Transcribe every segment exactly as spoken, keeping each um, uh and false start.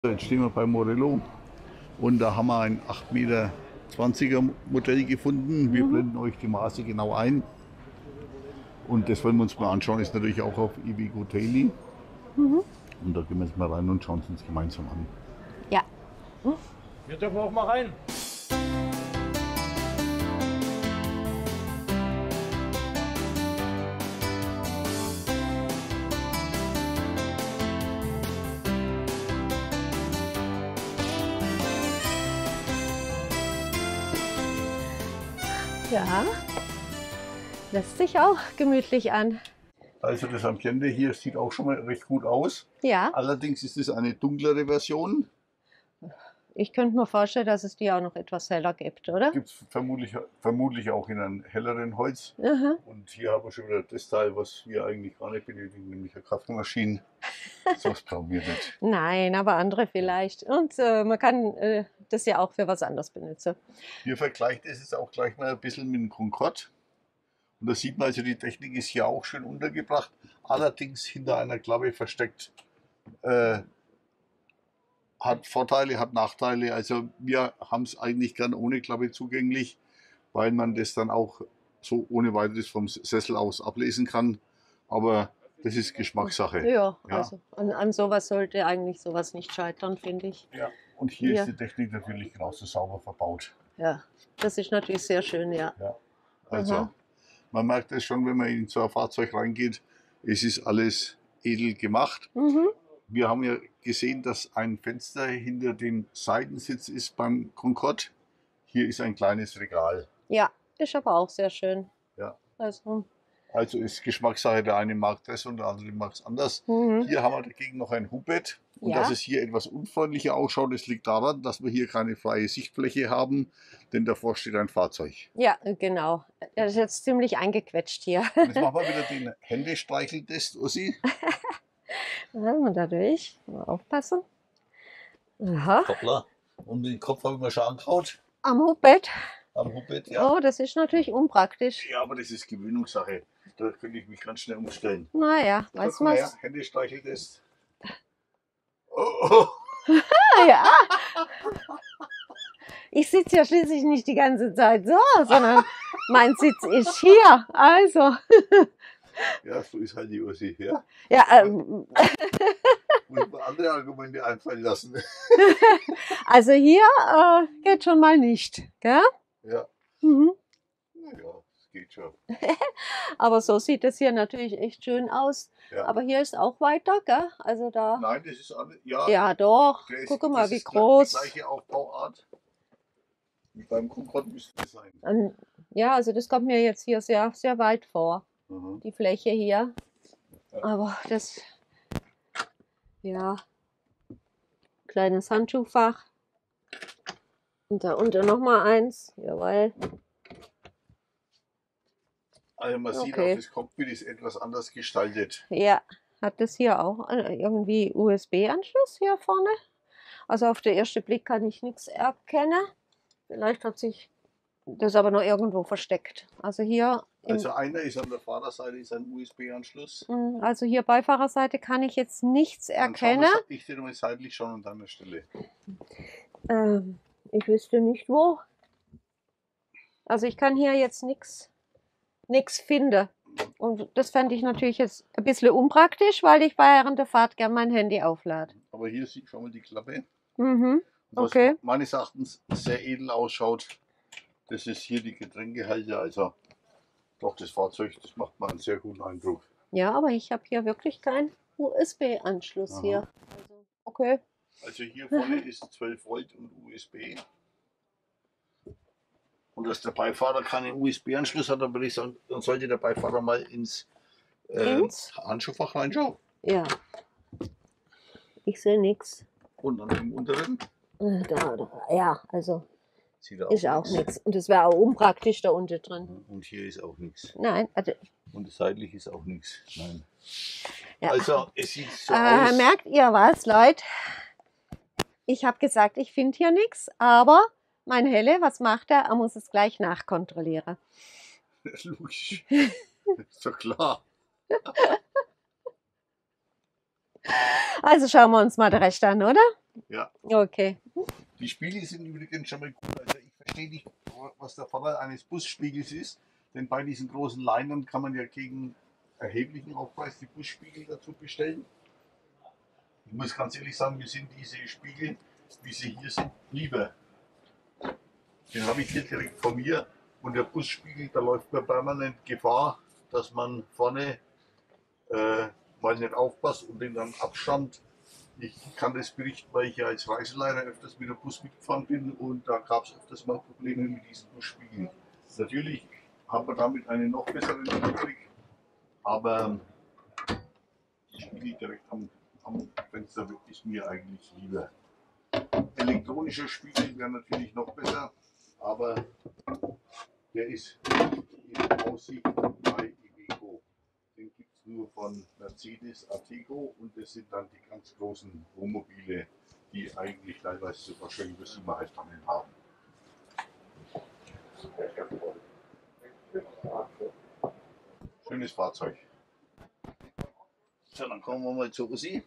Jetzt stehen wir bei Morello und da haben wir ein acht Meter zwanziger Modell gefunden. Wir Mhm. blenden euch die Maße genau ein. Und das wollen wir uns mal anschauen, ist natürlich auch auf Iveco Daily. Mhm. Und da gehen wir jetzt mal rein und schauen es uns gemeinsam an. Ja. Wir dürfen auch mal rein. Ja. Lässt sich auch gemütlich an. Also das Ambiente hier sieht auch schon mal recht gut aus. Ja. Allerdings ist es eine dunklere Version. Ich könnte mir vorstellen, dass es die auch noch etwas heller gibt, oder? Gibt es vermutlich, vermutlich auch in einem helleren Holz. Aha. Und hier haben wir schon wieder das Teil, was wir eigentlich gar nicht benötigen, nämlich eine Kaffeemaschine. Das brauchen wir nicht. Nein, aber andere vielleicht. Und äh, man kann äh, das ja auch für was anderes benutzen. Hier vergleicht es jetzt auch gleich mal ein bisschen mit dem Concorde. Und da sieht man also, die Technik ist hier auch schön untergebracht, allerdings hinter einer Klappe versteckt. Äh, hat Vorteile, hat Nachteile. Also wir haben es eigentlich gern ohne Klappe zugänglich, weil man das dann auch so ohne weiteres vom Sessel aus ablesen kann. Aber das ist Geschmackssache. Ja, Ja. also an, an sowas sollte eigentlich sowas nicht scheitern, finde ich. Ja. Und hier Ja. ist die Technik natürlich genauso sauber verbaut. Ja, das ist natürlich sehr schön, ja. Ja. Also Aha. man merkt es schon, wenn man in so ein Fahrzeug reingeht, es ist alles edel gemacht. Mhm. Wir haben ja gesehen, dass ein Fenster hinter dem Seitensitz ist beim Concorde. Hier ist ein kleines Regal. Ja, ist aber auch sehr schön. Ja. Also, Also ist Geschmackssache, der eine mag das und der andere mag es anders. mhm. Hier haben wir dagegen noch ein Hubbett. Und Ja. dass es hier etwas unfreundlicher ausschaut, das liegt daran, dass wir hier keine freie Sichtfläche haben, denn davor steht ein Fahrzeug. Ja, genau. Er ist jetzt ziemlich eingequetscht hier. Und jetzt machen wir wieder den Händestreicheltest, Ossi. Ja, dadurch. Mal aufpassen. Aha. Hoppla. Und den Kopf habe ich mir schon angehaut. Am Hubbett. Am Hubbett, ja. Oh, das ist natürlich unpraktisch. Ja, aber das ist Gewöhnungssache. Da könnte ich mich ganz schnell umstellen. Naja, So, weiß komm mal man. her, Händestreicheltest. Oh, oh. Ah, ja. Ich sitze ja schließlich nicht die ganze Zeit so, sondern mein Sitz ist hier. Also, Ja, so ist halt die Ossi. Ja? ja, ähm, Muss man andere Argumente einfallen lassen. also hier äh, geht schon mal nicht. Gell? Ja, Mhm. ja, das geht schon. Aber so sieht es hier natürlich echt schön aus. Ja. Aber hier ist auch weiter, gell? Also da. Nein, das ist alles. Ja, Ja, doch. der ist- Guck mal, das wie ist groß. Die gleiche Aufbauart. Wie beim Concorde müsste das sein. Ähm, Ja, also das kommt mir jetzt hier sehr, sehr weit vor, Mhm. die Fläche hier. Ja. Aber das, ja, kleines Handschuhfach. Und da unten nochmal eins, jawohl. Also man sieht Okay. auch, das Cockpit ist etwas anders gestaltet. Ja, hat das hier auch äh, irgendwie U S B-Anschluss hier vorne? Also auf den ersten Blick kann ich nichts erkennen. Vielleicht hat sich das aber noch irgendwo versteckt. Also hier, im, Also einer ist an der Fahrerseite ist ein U S B-Anschluss. mh, also hier Beifahrerseite kann ich jetzt nichts Dann schauen erkennen. wir- Ich sehe mal seitlich schon an deiner Stelle. Ähm, ich wüsste nicht wo. Also ich kann hier jetzt nichts nichts finden. Und das fände ich natürlich jetzt ein bisschen unpraktisch, weil ich während der Fahrt gerne mein Handy auflade. Aber hier sieht schon mal die Klappe. Mhm. Was Okay. meines Erachtens sehr edel ausschaut. Das ist hier die Getränkehalter. Also doch, das Fahrzeug, das macht mal einen sehr guten Eindruck. Ja, aber ich habe hier wirklich keinen U S B-Anschluss Aha. hier. Also, okay. Also hier vorne ist zwölf Volt und U S B. Und dass der Beifahrer keinen U S B-Anschluss hat, dann würde ich sagen, dann sollte der Beifahrer mal ins, äh, Ins? Handschuhfach reinschauen. Ja. Ich sehe nichts. Und dann im unteren Äh, Da, da. Ja, also sieht er ist auch nichts. nichts. Und es wäre auch unpraktisch da unten drin. Und hier ist auch nichts. Nein, also Und seitlich ist auch nichts. Nein. ja. Also es sieht so Äh, aus. merkt ihr was, Leute? Ich habe gesagt, ich finde hier nichts, aber mein Helle, was macht er? Er muss es gleich nachkontrollieren. Logisch. Ist doch klar. Also schauen wir uns mal den Rest an, oder? Ja. Okay. Die Spiegel sind übrigens schon mal gut. Also ich verstehe nicht, was der Vorteil eines Busspiegels ist, denn bei diesen großen Linern kann man ja gegen erheblichen Aufpreis die Busspiegel dazu bestellen. Ich muss ganz ehrlich sagen, mir sind diese Spiegel, wie sie hier sind, lieber. Den habe ich hier direkt vor mir und der Busspiegel, da läuft man permanent Gefahr, dass man vorne äh, mal nicht aufpasst und den dann Abstand. Ich kann das berichten, weil ich ja als Reiseleiter öfters mit dem Bus mitgefahren bin und da gab es öfters mal Probleme mit diesen Busspiegeln. Natürlich haben wir damit einen noch besseren Überblick, aber die Spiegel direkt am, am Fenster ist mir eigentlich lieber. Elektronischer Spiegel wäre natürlich noch besser, aber der ist in Aussicht bei Iveco. Den gibt es nur von Mercedes Arteco und das sind dann die ganz großen Wohnmobile, die eigentlich teilweise sogar schon über siebeneinhalb Tonnen haben. Schönes Fahrzeug. So, dann kommen wir mal zur Ussi.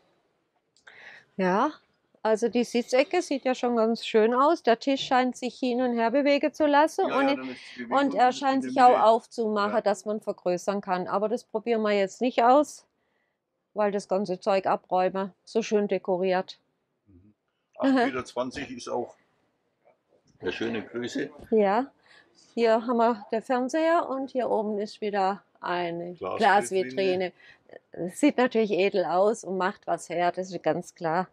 Ja, also die Sitzecke sieht ja schon ganz schön aus. Der Tisch scheint sich hin und her bewegen zu lassen Ja, und, ja, dann ist die Bewegung und er in scheint der sich auch Mitte. aufzumachen, Ja. dass man vergrößern kann. Aber das probieren wir jetzt nicht aus, weil das ganze Zeug abräumen. So schön dekoriert. acht Meter zwanzig ist auch eine schöne Größe. Ja, hier haben wir den Fernseher und hier oben ist wieder eine Glasvitrine. Glasvitrine. Sieht natürlich edel aus und macht was her, das ist ganz klar.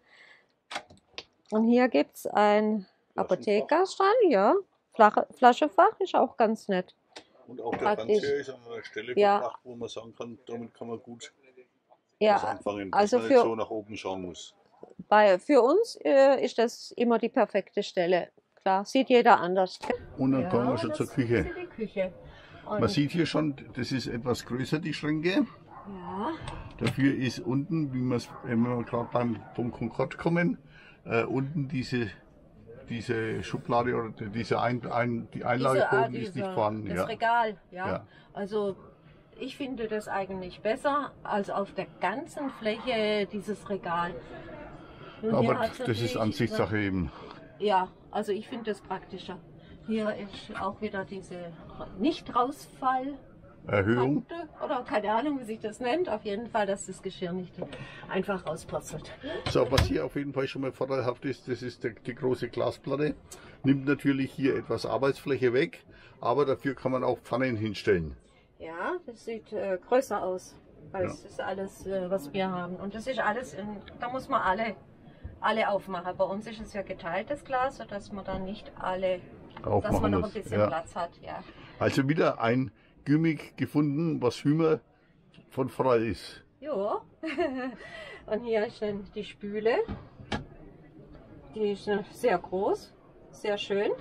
Und hier gibt es ein Apothekerstand, ja. Flache, Flaschenfach ist auch ganz nett. Und auch der Praktisch. Fernseher ist an einer Stelle Ja. verbracht, wo man sagen kann, damit kann man gut was Ja, anfangen, dass also man für- nicht so nach oben schauen muss. bei, für uns äh, ist das immer die perfekte Stelle. Klar, sieht jeder anders. Und dann Ja, kommen wir schon das zur ist Küche. die Küche. Man Und, sieht hier schon, das ist etwas größer, die Schränke. ja, Dafür ist unten, wie wir's, wenn wir gerade beim vom Concorde kommen, äh, unten diese, diese Schublade oder diese ein, ein, die diese, Einlageboden ah, ist dieser- nicht vorhanden. das Ja. Regal, ja. Ja. Also ich finde das eigentlich besser als auf der ganzen Fläche dieses Regal. Und hier Aber hat's das ist natürlich- Ansichtssache eben. Ja, also ich finde das praktischer. Hier ist auch wieder diese Nicht-Rausfall. Erhöhung. Punkte oder keine Ahnung, wie sich das nennt. Auf jeden Fall, dass das Geschirr nicht einfach rauspurzelt. So, was hier auf jeden Fall schon mal vorteilhaft ist, das ist die, die große Glasplatte. Nimmt natürlich hier etwas Arbeitsfläche weg, aber dafür kann man auch Pfannen hinstellen. Ja, das sieht äh, größer aus, weil Ja. das ist alles, äh, was wir haben. Und das ist alles, in, da muss man alle, alle aufmachen. Bei uns ist es ja geteiltes Glas, sodass man dann nicht alle, dass man Aufmachen noch ein muss. bisschen Ja. Platz hat. Ja. Also wieder ein Gimmick gefunden, was Hümer von Vorteil ist. Jo. Und hier ist dann die Spüle. Die ist äh, sehr groß, sehr schön.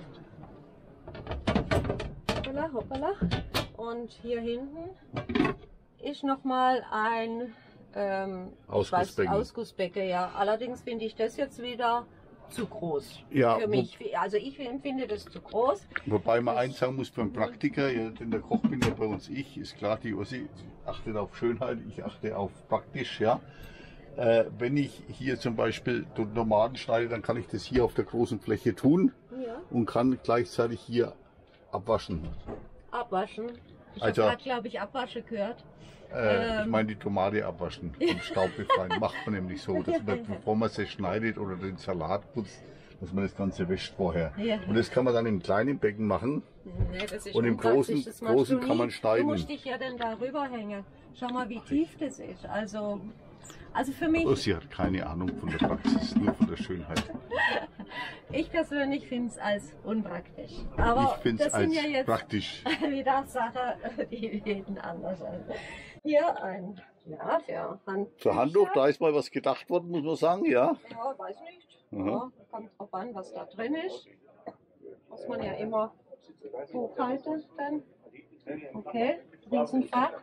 Hoppala, hoppala. Und hier hinten ist nochmal ein ähm, ich weiß, Ausgussbecken. Ausgussbecken. Ja. Allerdings finde ich das jetzt wieder zu groß Ja, für wo- mich. Also ich empfinde das zu groß. Wobei man eins sagen muss beim Praktiker, ja, denn der Koch bin ja bei uns ich, ist klar, die Ossi achtet auf Schönheit, ich achte auf praktisch, ja. Äh, wenn ich hier zum Beispiel Tomaten schneide, dann kann ich das hier auf der großen Fläche tun Ja. und kann gleichzeitig hier abwaschen. Abwaschen. Ich Also- habe gerade, glaube ich, Abwasche gehört. Äh, ich Ähm. meine die Tomate abwaschen, vom Staub befreien. Macht man nämlich so, dass man, bevor man sie schneidet oder den Salat putzt, dass man das Ganze wäscht vorher. Ja. Und das kann man dann im kleinen Becken machen. Nee, das ist Und im unpraktisch, Großen- das machst Großen du kann nie. man schneiden. Du musst dich ja dann da rüber hängen. Schau mal, wie tief das ist. Also, also für mich, Ossi hat keine Ahnung von der Praxis, nur von der Schönheit. ich persönlich finde es als unpraktisch. Aber Ich finde es das sind als ja jetzt praktisch. wieder Sachen, die jeden anders an. Hier ein, ja, für Hand. Für Handtuch, da ist mal was gedacht worden, muss man sagen, ja. Ja, weiß nicht. Mhm. Ja, kommt drauf an, was da drin ist. Muss man ja immer hochhalten dann. Okay, Riesenfach.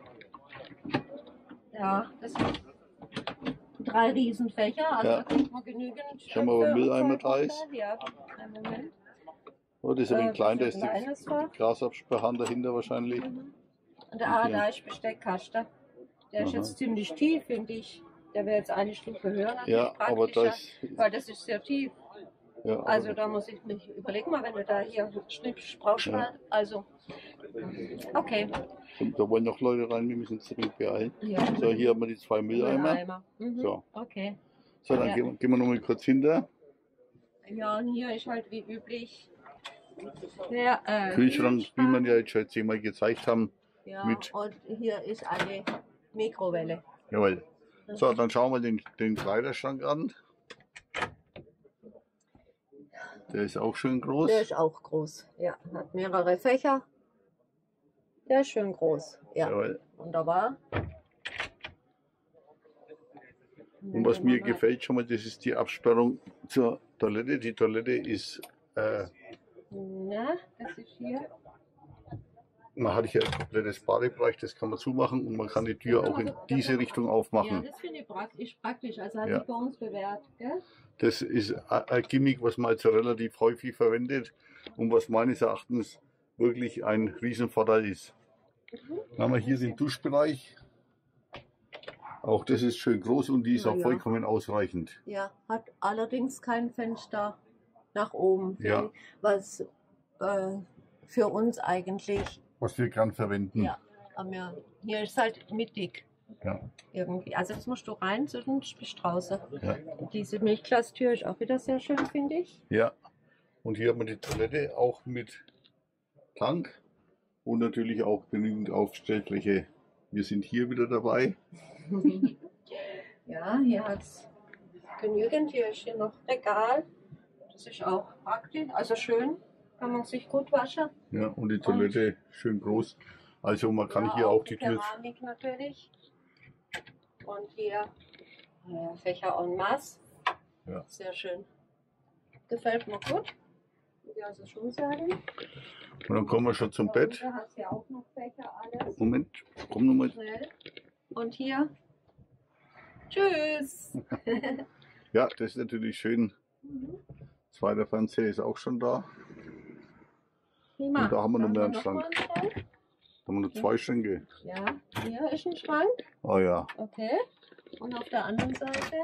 Ja, das sind drei Riesenfächer, also Ja. da kriegt man genügend. Schau mal, ob Stöcke Mülleimer und so da weiter. ist. Ja, einen Moment. Oh, das ist aber Äh, ein klein, da das ist ist ein kleines die Fach. Glasabsperrhand dahinter wahrscheinlich. Und da, Okay. da ist Besteckkasten. Der ist Aha. jetzt ziemlich tief, finde ich. Der wäre jetzt eine Stufe höher. Natürlich Ja, aber da praktischer, ist. weil das ist sehr tief. Ja, aber Also da muss ich mich überlegen, mal, wenn du da hier schnippst, brauchst du Ja. mal. Also, okay. Und da wollen noch Leute rein, wir müssen uns dringend beeilen. Ja. So, hier haben wir die zwei Mülleimer. Mülleimer. Mhm. So. Okay. So, dann Ja. gehen, wir- gehen wir noch mal kurz hinter. Ja, und hier ist halt wie üblich der äh, Kühlschrank, wie man ja jetzt schon zehnmal gezeigt haben. Ja, mit- und hier ist eine Mikrowelle. Jawohl. So, dann schauen wir den, den Kleiderschrank an. Der ist auch schön groß. Der ist auch groß. Ja, hat mehrere Fächer. Der ist schön groß. Ja, Jawohl. wunderbar. Und was mir gefällt schon mal, das ist die Absperrung zur Toilette. Die Toilette ist, äh, Na, das ist hier. man hat hier ein komplettes Badebereich, das kann man zumachen und man kann die Tür auch in diese Richtung Ja, aufmachen. das finde ich praktisch, praktisch. Also hat Ja. sich bei uns bewährt. Gell? Das ist ein Gimmick, was man also relativ häufig verwendet und was meines Erachtens wirklich ein Riesenvorteil ist. Dann haben wir hier den Duschbereich. Auch das ist schön groß und die ist Na auch ja. vollkommen ausreichend. Ja, hat allerdings kein Fenster nach oben. Ja. Was äh, für uns eigentlich, Was wir gern verwenden. ja, haben wir, hier ist halt mittig. Ja. Irgendwie. Also jetzt musst du rein, sonst bist du draußen. Ja. Diese Milchglastür ist auch wieder sehr schön, finde ich. Ja. Und hier haben wir die Toilette auch mit Tank und natürlich auch genügend Aufstellfläche. Wir sind hier wieder dabei. Ja, hier hat es genügend. Hier ist hier noch Regal. Das ist auch praktisch, also schön. Kann man sich gut waschen. Ja, und die Toilette schön groß. Also man kann Ja, hier auch die Tür. Keramik natürlich. Und hier äh, Fächer en masse. Ja. Sehr schön. Gefällt mir gut. Muss ich also schon sagen. Und dann kommen wir schon zum Bett. Da hast du ja auch noch Fächer, alles. Moment, komm nochmal. Schnell. Und hier. Tschüss. Ja, das ist natürlich schön. Mhm. Zweiter Fernseher ist auch schon da. Prima. Und da haben wir noch Dann mehr einen noch Schrank. mal einen Schrank. Da haben wir noch zwei Schränke. Ja, hier ist ein Schrank. Oh ja. Okay. Und auf der anderen Seite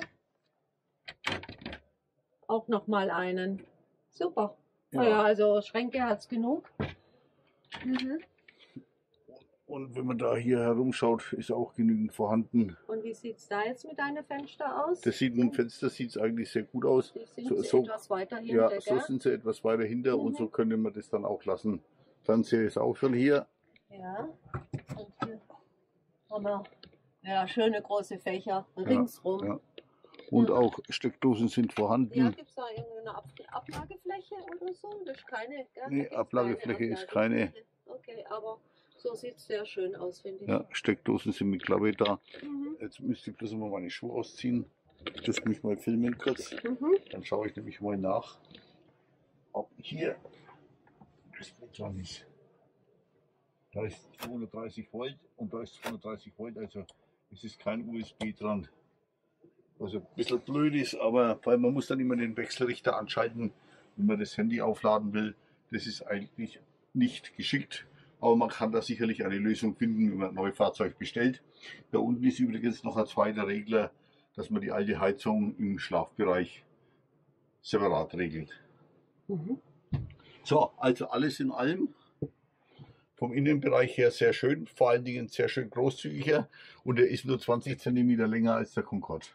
auch noch mal einen. Super. Ja. Ja, ja, also Schränke hat es genug. Mhm. Und wenn man da hier herumschaut, ist auch genügend vorhanden. Und wie sieht es da jetzt mit deinen Fenstern aus? Das sieht mit dem Fenster sieht's eigentlich sehr gut aus. Die sind So, so, so, etwas weiter hinter, ja, so gell? sind sie etwas weiter hinter und Mhm. so könnte man das dann auch lassen. Fernseher ist auch schon hier. Ja. Und hier haben wir ja, schöne große Fächer ringsrum. Ja. Und Ja. auch Steckdosen sind Ja, vorhanden. gibt es da irgendeine Ab Ablagefläche oder so? Das ist keine, gell? Da Nee, gibt's Ablagefläche ist keine. Ablagefläche. Okay, aber so sieht es sehr schön aus, finde ich. Ja, Steckdosen sind mit Klappe da. Mhm. Jetzt müsste ich bloß mal meine Schuhe ausziehen. Das mich mal filmen kurz. Mhm. Dann schaue ich nämlich mal nach, ob hier das Bild dran ist. Da ist zweihundertdreißig Volt und da ist zweihundertdreißig Volt, also es ist kein U S B dran. Was ein bisschen blöd ist, aber weil man muss dann immer den Wechselrichter anschalten, wenn man das Handy aufladen will. Das ist eigentlich nicht geschickt, aber man kann da sicherlich eine Lösung finden, wenn man ein neues Fahrzeug bestellt. Da unten ist übrigens noch ein zweiter Regler, dass man die alte Heizung im Schlafbereich separat regelt. Mhm. So, also alles in allem vom Innenbereich her sehr schön, vor allen Dingen sehr schön großzügiger und er ist nur zwanzig Zentimeter länger als der Concorde.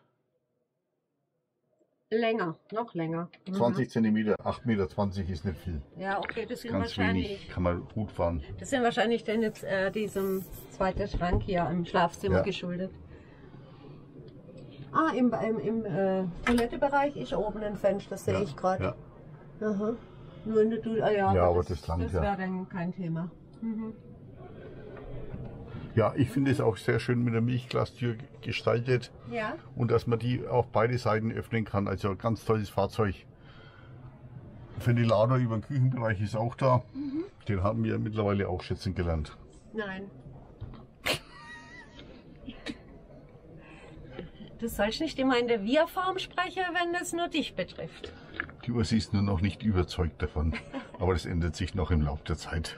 Länger, noch länger. Mhm. zwanzig Zentimeter, acht Meter zwanzig ist nicht viel. Ja, okay, das sind Ganz wahrscheinlich. wenig, kann man gut fahren. Das sind wahrscheinlich denn jetzt äh, diesem zweiten Schrank hier im Schlafzimmer Ja. geschuldet. Ah, im, im, im äh, Toilettebereich ist oben ein Fenster, das sehe Ja, ich gerade. ja. Aha. Nur in der Du- ah, ja, Ja, aber das langt das ja. wäre dann kein Thema. Mhm. Ja, ich finde es auch sehr schön mit der Milchglastür gestaltet Ja, und dass man die auf beide Seiten öffnen kann. Also ein ganz tolles Fahrzeug. Ventilator über den Küchenbereich ist auch da. Mhm. Den haben wir mittlerweile auch schätzen gelernt. nein. Du sollst nicht immer in der Wir-Form sprechen, wenn es nur dich betrifft. Die Ursi ist nur noch nicht überzeugt davon, aber das ändert sich noch im Laufe der Zeit.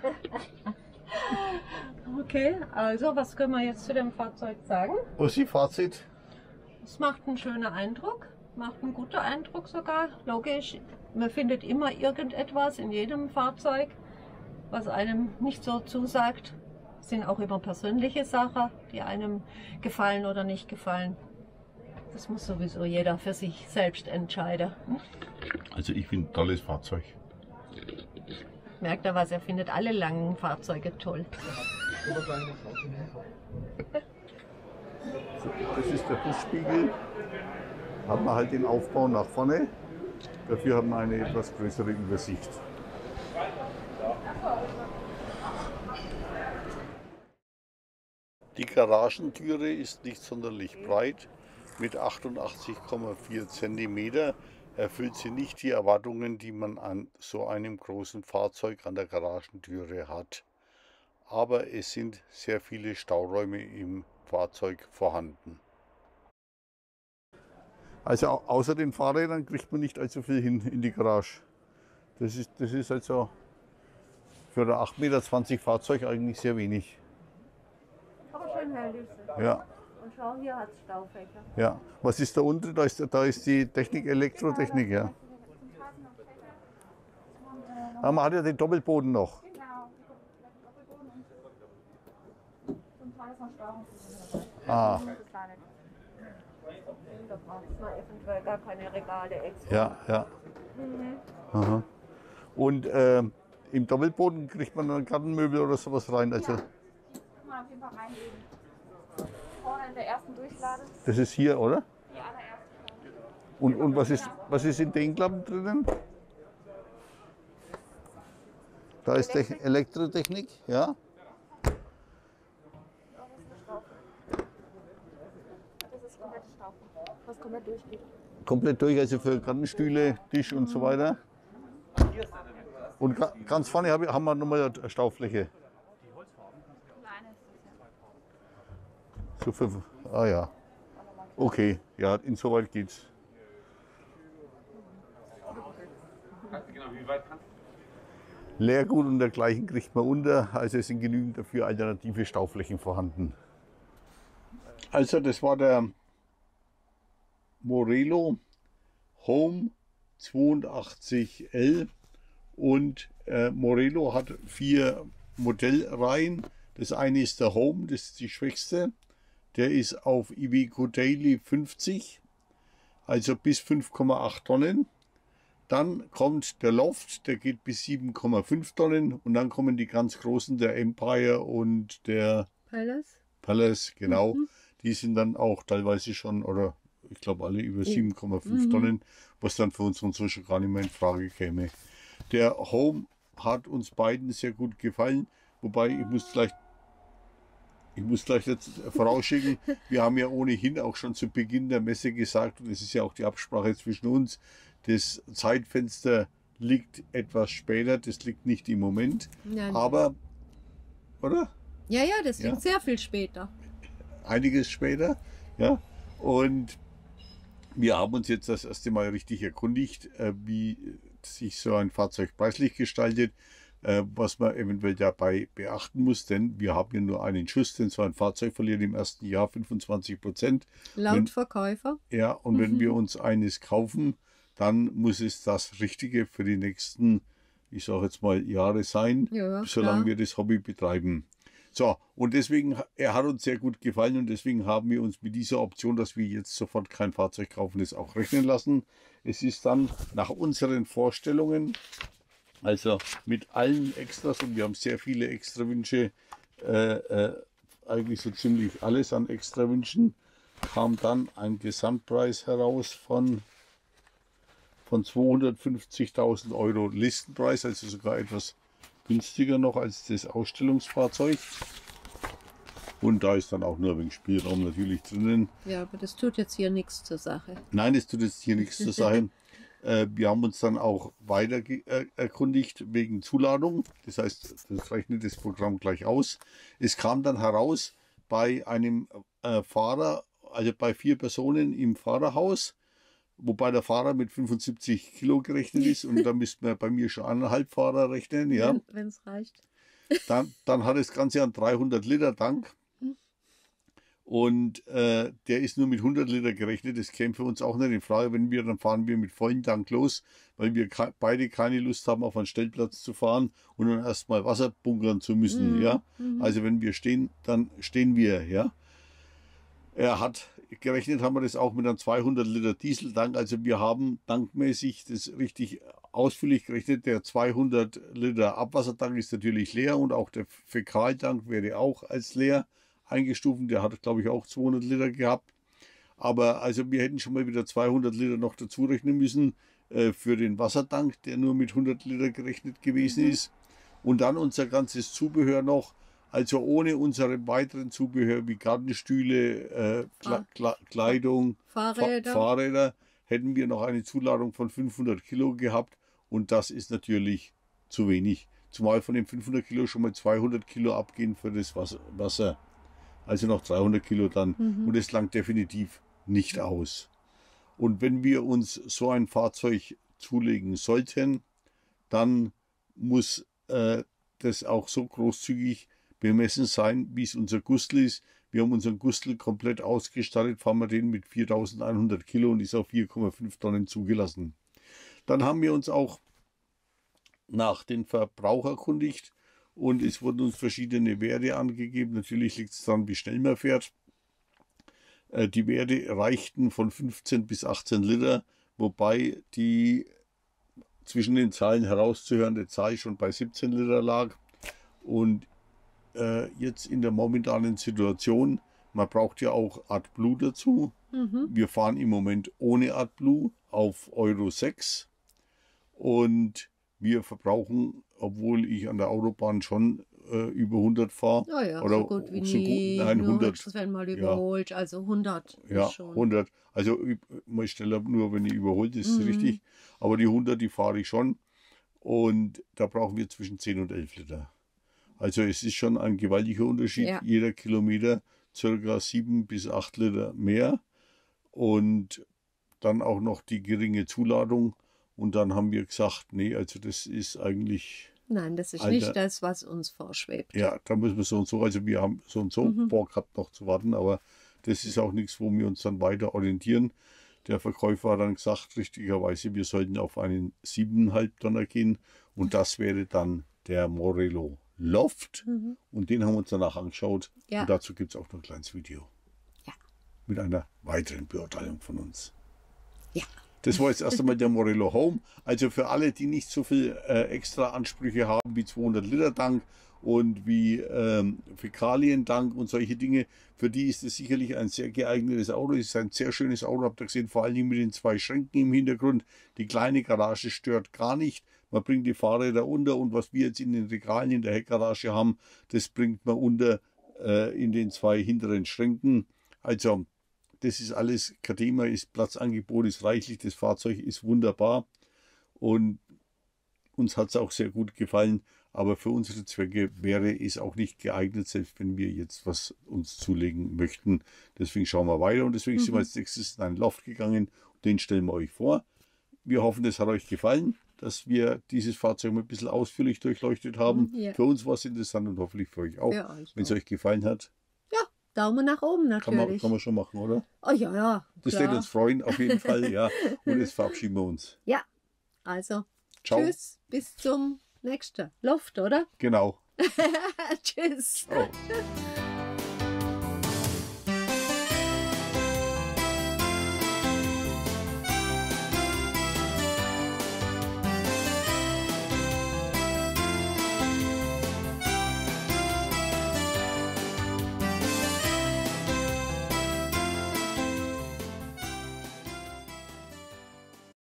Okay, also was können wir jetzt zu dem Fahrzeug sagen? Ursi, Fazit? es macht einen schönen Eindruck, macht einen guten Eindruck sogar. Logisch, man findet immer irgendetwas in jedem Fahrzeug, was einem nicht so zusagt. Es sind auch immer persönliche Sachen, die einem gefallen oder nicht gefallen. Das muss sowieso jeder für sich selbst entscheiden. Hm? Also ich finde ein tolles Fahrzeug. Merkt er was, er findet alle langen Fahrzeuge toll. Das ist der Fußspiegel. Haben wir halt den Aufbau nach vorne. Dafür haben wir eine etwas größere Übersicht. Die Garagentüre ist nicht sonderlich breit. Mit achtundachtzig Komma vier Zentimeter erfüllt sie nicht die Erwartungen, die man an so einem großen Fahrzeug an der Garagentüre hat. Aber es sind sehr viele Stauräume im Fahrzeug vorhanden. Also außer den Fahrrädern kriegt man nicht allzu viel hin in die Garage. Das ist, das ist also für ein acht Meter zwanzig Fahrzeug eigentlich sehr wenig. Aber schön hell. Ja. Und schau, hier hat es Staufächer. Ja. Was ist da unten? Da ist, da ist die Technik, Elektrotechnik, ja. Ah, man hat ja den Doppelboden noch. Ah. Da braucht man eventuell gar keine Regale extra. Ja, ja. Mhm. Aha. Und äh, im Doppelboden kriegt man dann Gartenmöbel oder sowas rein. Also, Kann man auf jeden Fall reinlegen. Vorne in der ersten Durchlade. das ist hier, oder? Die allererste. Und, und was, ist, was ist in den Klappen drinnen? Da ist Te Elektrotechnik, ja. Das ist komplett Staufen, was komplett durchgeht. Komplett durch, also für Gartenstühle, Tisch und so weiter. Und ga- ganz vorne hab ich- haben wir nochmal eine Staufläche. Kleine ist das ja. So für, ah ja. Okay, ja, insoweit geht's. Leergut und dergleichen kriegt man unter, also es sind genügend dafür alternative Stauflächen vorhanden. Also das war der Morelo Home zweiundachtzig L und äh, Morelo hat vier Modellreihen. Das eine ist der Home, das ist die schwächste. Der ist auf Iveco Daily fünfzig, also bis fünf Komma acht Tonnen. Dann kommt der Loft, der geht bis sieben Komma fünf Tonnen und dann kommen die ganz großen, der Empire und der Palace? Palace, genau. Mhm. Die sind dann auch teilweise schon, oder ich glaube alle über sieben Komma fünf Mhm. Tonnen, was dann für uns und so schon gar nicht mehr in Frage käme. Der Home hat uns beiden sehr gut gefallen, wobei ich muss gleich, ich muss gleich jetzt vorausschicken, wir haben ja ohnehin auch schon zu Beginn der Messe gesagt, und es ist ja auch die Absprache zwischen uns, das Zeitfenster liegt etwas später, das liegt nicht im Moment, Nein. aber, oder? Ja, ja, das Ja. liegt sehr viel später. Einiges später, ja, und wir haben uns jetzt das erste Mal richtig erkundigt, äh, wie sich so ein Fahrzeug preislich gestaltet, äh, was man eventuell dabei beachten muss, denn wir haben ja nur einen Schuss, denn so ein Fahrzeug verliert im ersten Jahr fünfundzwanzig Prozent. Laut Wenn- Verkäufer. Ja, und wenn Mhm. wir uns eines kaufen, dann muss es das Richtige für die nächsten, ich sage jetzt mal, Jahre sein, Ja, solange klar. wir das Hobby betreiben. So, und deswegen, er hat uns sehr gut gefallen und deswegen haben wir uns mit dieser Option, dass wir jetzt sofort kein Fahrzeug kaufen, das auch rechnen lassen. Es ist dann nach unseren Vorstellungen, also mit allen Extras, und wir haben sehr viele Extrawünsche, äh, äh, eigentlich so ziemlich alles an Extrawünschen, kam dann ein Gesamtpreis heraus von, von zweihundertfünfzigtausend Euro Listenpreis, also sogar etwas günstiger noch als das Ausstellungsfahrzeug. Und da ist dann auch nur ein wenig Spielraum natürlich drinnen. Ja, aber das tut jetzt hier nichts zur Sache. Nein, es tut jetzt hier nichts zu sein. Äh, wir haben uns dann auch weiter ge- äh, erkundigt wegen Zuladung. Das heißt, das rechnet das Programm gleich aus. Es kam dann heraus bei einem äh, Fahrer, also bei vier Personen im Fahrerhaus, wobei der Fahrer mit fünfundsiebzig Kilo gerechnet ist und da müssten wir bei mir schon eineinhalb Fahrer rechnen. Ja. Wenn es reicht. Dann, dann hat das Ganze einen dreihundert Liter Tank Und äh, der ist nur mit hundert Liter gerechnet. Das käme für uns auch nicht in Frage. Wenn wir, dann fahren wir mit vollen Tank los, weil wir beide keine Lust haben, auf einen Stellplatz zu fahren und dann erstmal Wasser bunkern zu müssen. Mhm. Ja? Mhm. Also wenn wir stehen, dann stehen wir. Ja? Er hat gerechnet, haben wir das auch mit einem zweihundert Liter Dieseltank. Also wir haben tankmäßig das richtig ausführlich gerechnet. Der zweihundert Liter Abwassertank ist natürlich leer und auch der Fäkaltank wäre auch als leer eingestuft. Der hat, glaube ich, auch zweihundert Liter gehabt. Aber also wir hätten schon mal wieder zweihundert Liter noch dazu rechnen müssen äh, für den Wassertank, der nur mit hundert Liter gerechnet gewesen ist. Und dann unser ganzes Zubehör noch. Also ohne unsere weiteren Zubehör wie Gartenstühle, äh, Kla Kla Kleidung, Fahrräder. Fa Fahrräder, hätten wir noch eine Zuladung von fünfhundert Kilo gehabt. Und das ist natürlich zu wenig. Zumal von den fünfhundert Kilo schon mal zweihundert Kilo abgehen für das Wasser. Also noch dreihundert Kilo dann. Mhm. Und es langt definitiv nicht aus. Und wenn wir uns so ein Fahrzeug zulegen sollten, dann muss äh, das auch so großzügig bemessen sein, wie es unser Gustl ist. Wir haben unseren Gustl komplett ausgestattet, fahren wir den mit viertausendeinhundert Kilo und ist auf vier Komma fünf Tonnen zugelassen. Dann haben wir uns auch nach den Verbrauch erkundigt und es wurden uns verschiedene Werte angegeben. Natürlich liegt es daran, wie schnell man fährt. Äh, die Werte reichten von fünfzehn bis achtzehn Liter, wobei die zwischen den Zahlen herauszuhörende Zahl schon bei siebzehn Liter lag. Und äh, jetzt in der momentanen Situation, man braucht ja auch AdBlue dazu. Mhm. Wir fahren im Moment ohne AdBlue auf Euro sechs und wir verbrauchen, obwohl ich an der Autobahn schon äh, über hundert fahre. Oh ja, oder so gut wie so nie. gut, nein, Nur hundert. höchstens, wenn mal überholt. Ja. Also hundert Ja, ist schon. hundert. Also man schneller nur, wenn ich überholt, ist Mhm. richtig. Aber die hundert, die fahre ich schon. Und da brauchen wir zwischen zehn und elf Liter. Also es ist schon ein gewaltiger Unterschied. Ja. Jeder Kilometer circa sieben bis acht Liter mehr. Und dann auch noch die geringe Zuladung. Und dann haben wir gesagt, nee, also das ist eigentlich... Nein, das ist Alter, nicht das, was uns vorschwebt. Ja, da müssen wir so und so, also wir haben so und so Mhm. Bock gehabt noch zu warten, aber das ist auch nichts, wo wir uns dann weiter orientieren. Der Verkäufer hat dann gesagt, richtigerweise, wir sollten auf einen sieben Komma fünf Tonner gehen und das wäre dann der Morello Loft Mhm. und den haben wir uns danach angeschaut Ja. und dazu gibt es auch noch ein kleines Video. Ja. Mit einer weiteren Beurteilung von uns. Ja. Das war jetzt erst einmal der Morello Home. Also für alle, die nicht so viel äh, extra Ansprüche haben wie zweihundert Liter Tank und wie ähm, Fäkalien-Tank und solche Dinge, für die ist es sicherlich ein sehr geeignetes Auto. Es ist ein sehr schönes Auto, habt ihr gesehen, vor allen Dingen mit den zwei Schränken im Hintergrund. Die kleine Garage stört gar nicht. Man bringt die Fahrräder unter und was wir jetzt in den Regalen in der Heckgarage haben, das bringt man unter äh, in den zwei hinteren Schränken. Also das ist alles kein Thema, ist Platzangebot, ist reichlich, das Fahrzeug ist wunderbar und uns hat es auch sehr gut gefallen, aber für unsere Zwecke wäre es auch nicht geeignet, selbst wenn wir jetzt was uns zulegen möchten. Deswegen schauen wir weiter und deswegen Mhm. sind wir als nächstes in einen Loft gegangen und den stellen wir euch vor. Wir hoffen, das hat euch gefallen, dass wir dieses Fahrzeug mal ein bisschen ausführlich durchleuchtet haben. Mhm, ja. Für uns war es interessant und hoffentlich für euch auch. Für euch Wenn es auch. euch gefallen hat, Daumen nach oben kann man, natürlich. kann man schon machen, oder? Oh ja, ja. Das klar. wird uns freuen, auf jeden Fall, ja. Und jetzt verabschieden wir uns. Ja, also Ciao. tschüss, bis zum nächsten Loft, oder? Genau. Tschüss. Ciao.